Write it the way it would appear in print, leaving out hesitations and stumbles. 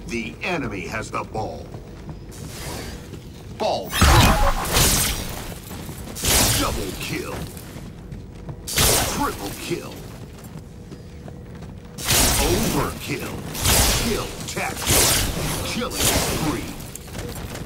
The enemy has the ball. Ball drop. Double kill. Triple kill. Overkill. Kill tactic. Killing spree.